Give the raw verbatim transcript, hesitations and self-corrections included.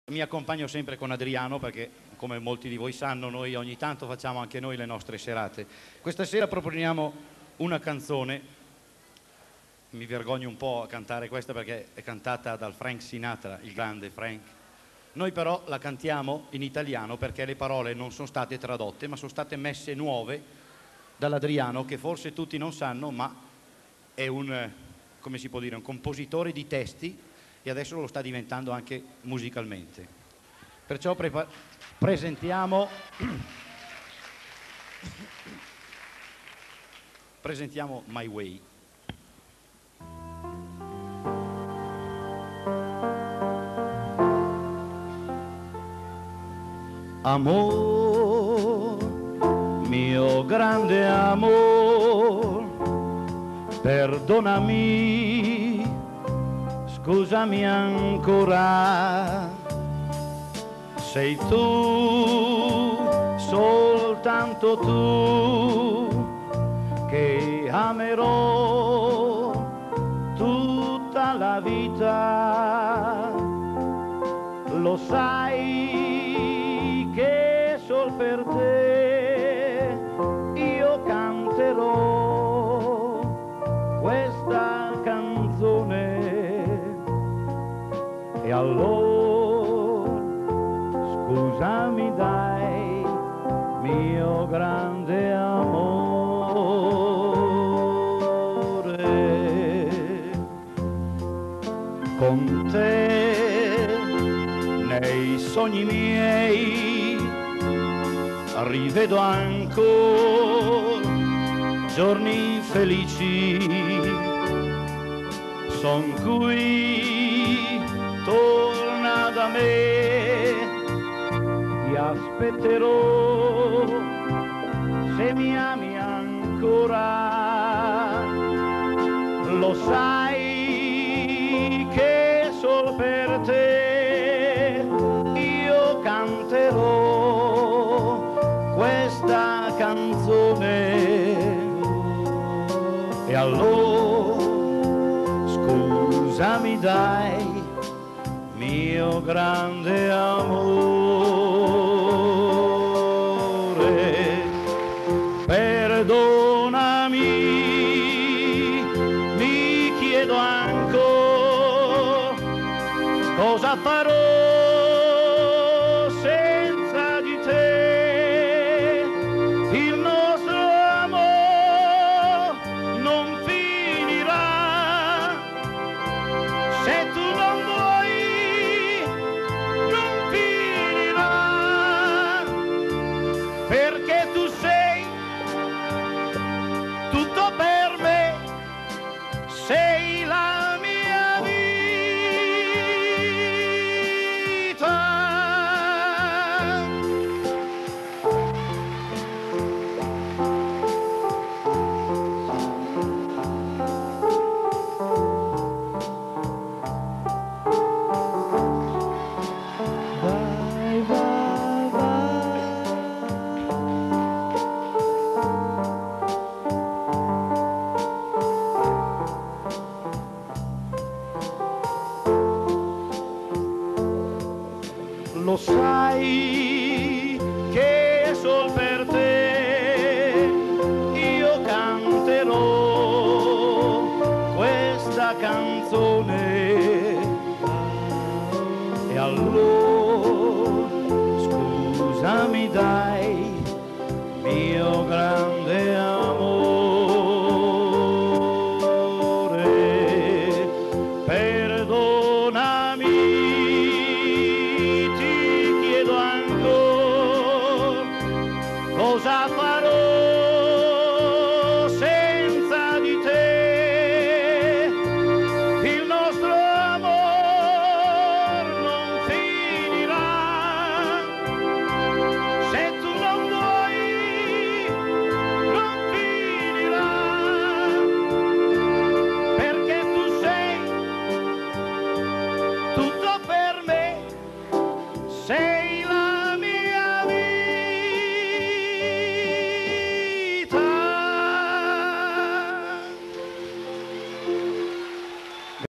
Mi accompagno sempre con Adriano perché, come molti di voi sanno, noi ogni tanto facciamo anche noi le nostre serate. Questa sera proponiamo una canzone, mi vergogno un po' a cantare questa perché è cantata dal Frank Sinatra, il grande Frank. Noi però la cantiamo in italiano perché le parole non sono state tradotte, ma sono state messe nuove dall'Adriano, che forse tutti non sanno, ma è un, come si può dire, un compositore di testi e adesso lo sta diventando anche musicalmente. Perciò presentiamo presentiamo My Way. Amor, mio grande amor, perdonami, scusami ancora, sei tu, soltanto tu, che amerò tutta la vita. Lo sai che sol per te io canterò questa canzone. E allora scusami dai, mio grande amore, con te nei sogni miei rivedo ancora giorni felici, son qui, torna da me, ti aspetterò se mi ami ancora. Lo sai che sol per te io canterò questa canzone. E allora scusami dai, mio grande amore, perdonami, mi chiedo ancora cosa farò senza di te. Il nostro amore non finirà se tu non vuoi, non finirà, perché tu sei tutto per me, sei la mia vita. Vai, vai, vai. Lo sai che sol per te io canterò questa canzone. E allora scusami dai, mio grande